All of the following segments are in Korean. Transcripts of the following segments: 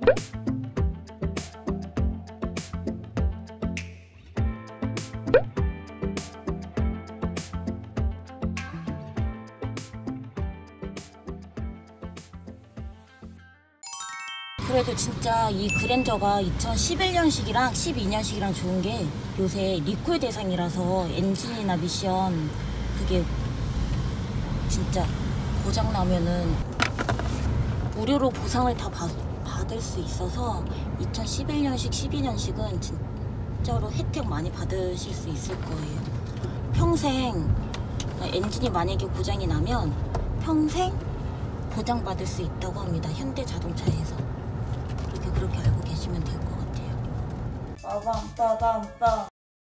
그래도 진짜 이 그랜저가 2011년식이랑 12년식이랑 좋은 게 요새 리콜 대상이라서 엔진이나 미션 그게 진짜 고장 나면은 무료로 보상을 다 받을 수 있어서 2011년식, 12년식은 진짜로 혜택 많이 받으실 수 있을 거예요. 평생 엔진이 만약에 고장이 나면 평생 보장받을 수 있다고 합니다. 현대자동차에서. 그렇게 알고 계시면 될 것 같아요. 빠밤빠밤빠.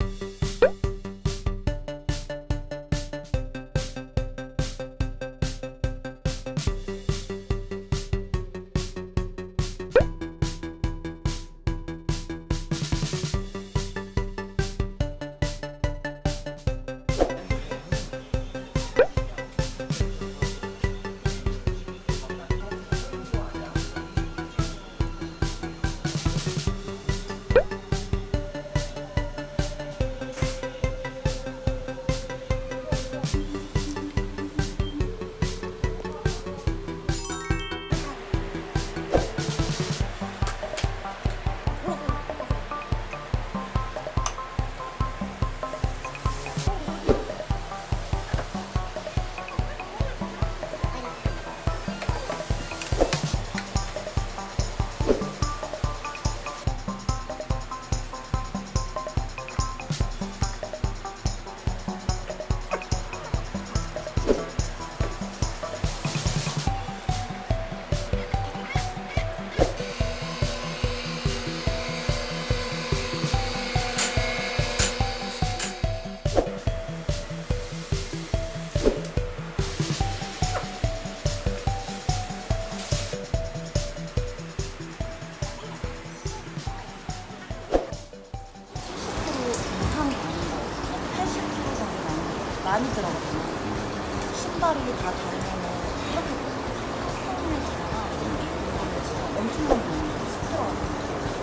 많이 들어가잖아. 신발이 다 다르면은 이렇게 평면이 잖아. 진짜 엄청난 거야. 시끄러워.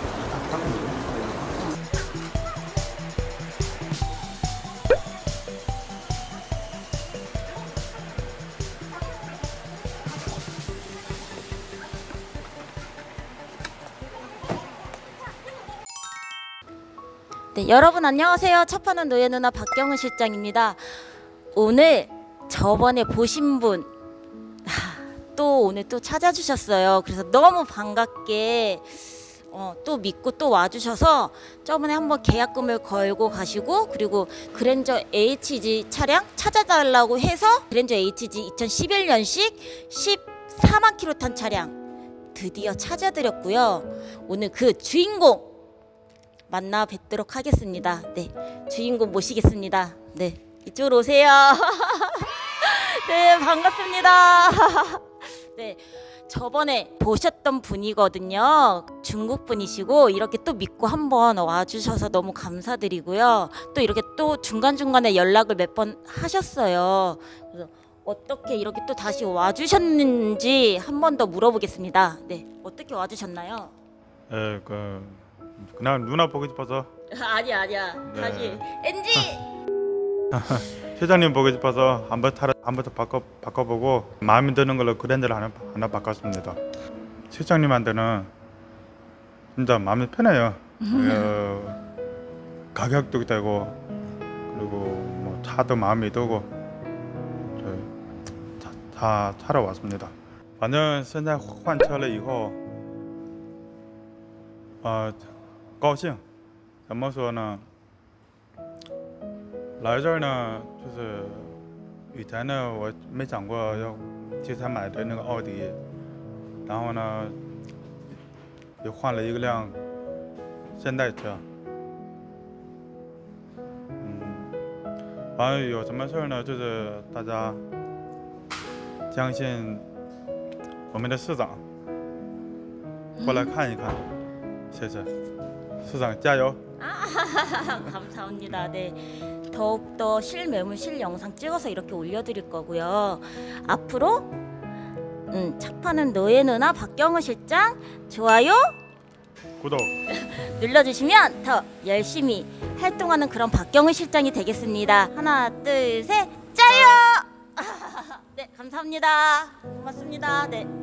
네, 여러분 안녕하세요. 차 파는 노예 누나 박경은 실장입니다. 오늘 저번에 보신 분 또 오늘 또 찾아주셨어요. 그래서 너무 반갑게 또 믿고 또 와주셔서 저번에 한번 계약금을 걸고 가시고 그리고 그랜저 HG 차량 찾아달라고 해서 그랜저 HG 2011년식 14만 킬로 탄 차량 드디어 찾아드렸고요. 오늘 그 주인공 만나 뵙도록 하겠습니다. 네, 주인공 모시겠습니다. 네, 이쪽으로 오세요. 네, 반갑습니다. 네, 저번에 보셨던 분이거든요. 중국 분이시고 이렇게 또 믿고 한번 와주셔서 너무 감사드리고요. 또 이렇게 또 중간중간에 연락을 몇 번 하셨어요. 그래서 어떻게 이렇게 또 다시 와주셨는지 한 번 더 물어보겠습니다. 네, 어떻게 와주셨나요? 그냥 누나 보고 싶어서. 아니야. 네. 다시 NG. 실장님 보고 싶어서 한번 바꿔보고 마음에 드는 걸로 그랜저를 하나 바꿨습니다. 실장님한테는 진짜 마음이 편해요. 가격도 되고 그리고 뭐 차도 마음에 들고 다 차로 왔습니다. 反正现在换车了以后高兴，怎么说呢？来这儿呢，就是以前呢，我没想过要提前买的那个奥迪，然后呢，也换了一个辆现代车。反正有什么事呢，就是大家相信我们的市长过来看一看，谢谢。 수상 짜요. 감사합니다. 네, 더욱더 실매물 실영상 찍어서 이렇게 올려드릴 거고요. 앞으로 차 파는 노예 누나 박경은 실장 좋아요 구독. 눌러주시면 더 열심히 활동하는 그런 박경은 실장이 되겠습니다. 하나, 둘, 셋, 짜요! 네, 감사합니다. 고맙습니다. 네.